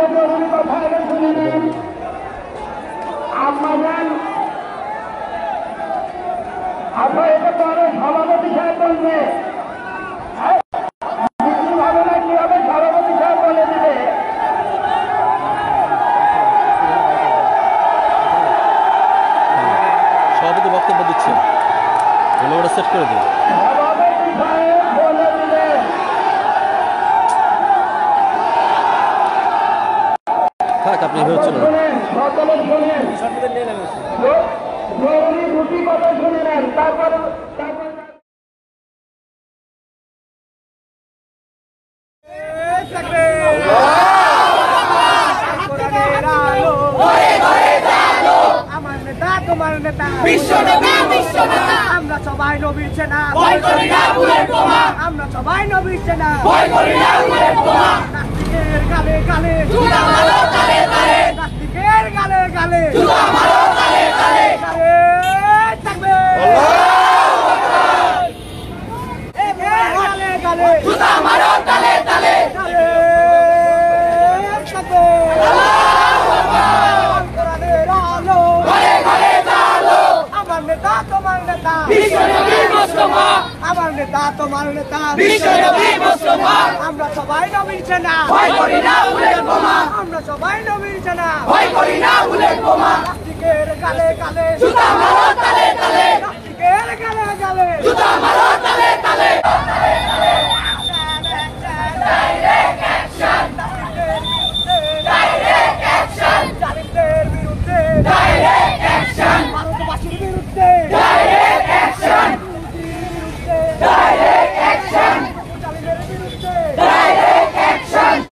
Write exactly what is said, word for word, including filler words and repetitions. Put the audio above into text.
একটা জরুরি কথা আগে শুনে নেন। আমাদের আপনার এটা পরে সভাপতি সাহেব বলবে, হবে না কি হবে সভাপতি সাহেব বলে দিবে। সভাপতি বক্তব্য দিচ্ছে, ওটা সেট করে দিন। সভাপতি সাহেব বলে দিবে। থাক, আপনি ভেবে চলুন। সকলে শোনেন, জরুরি দুটি কথা শুনে নেন, তারপর আমার নেতা তোমার নেতা বিশ্ব নেতা বিশ্ব নেতা আমরা সবাই নবীর সেনা ভয় করি না বুলেট বোমা আমরা সবাই নবীর সেনা ভয় করি না বুলেট বোমা নাস্তিকের গালে গালে জুতা মারো তালে তালে নাস্তিকের গালে গালে জুতা মারো তালে তালে গালে থাকবে গালে গালে জুতা মারো তালে তালে গালে থাকবে আমার নেতা তোমার নেতা আমার নেতা তোমার নেতা আমরা সবাই নবীর সেনা ভয় করি না বুলেট বোমা আমরা সবাই নবীর সেনা ভয় করি না বুলেট বোমা নাস্তিকের গালে গালে জুতা মারো তালে তালে নাস্তিকের গালে গালে জুতা মারো তালে